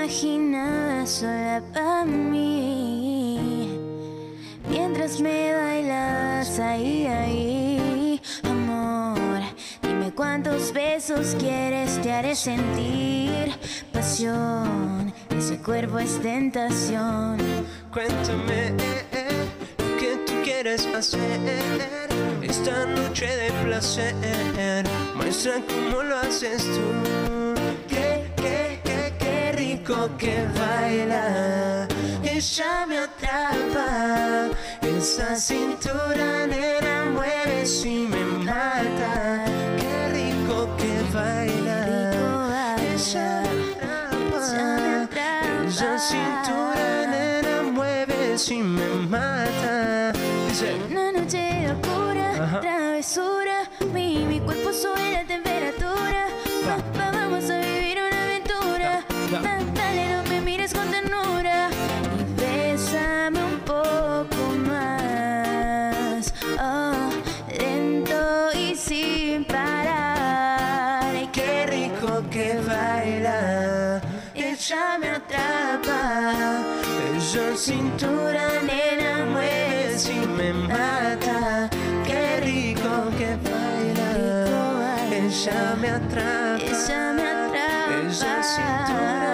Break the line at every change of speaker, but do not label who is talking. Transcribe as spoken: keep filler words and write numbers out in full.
imaginaba sola para mí, mientras me bailabas ahí, ahí. Amor, dime cuántos besos quieres, te haré sentir pasión. Ese cuerpo es tentación.
Cuéntame eh, eh, lo que tú quieres hacer esta noche de placer. Muestra cómo lo haces tú. Qué, qué, qué, qué rico que baila. Ella me atrapa. Esa cintura nena mueve si me mata. Qué rico que baila. Ella me atrapa. Esa cintura nena mueve si me mata. Dice:
una noche de locura,
ajá,
travesura, mi, mi cuerpo sube la temperatura. Va, va, vamos a vivir una aventura.
Da, da.
Va, dale, no me mires con ternura y bésame un poco más. Oh, lento y sin parar. Ay,
qué rico que baila. Ella me atrapa. Esa cintura nena mueve si me mata. Qué rico que baila. Ella me atrapa.
ella me atrapa.
Esa cintura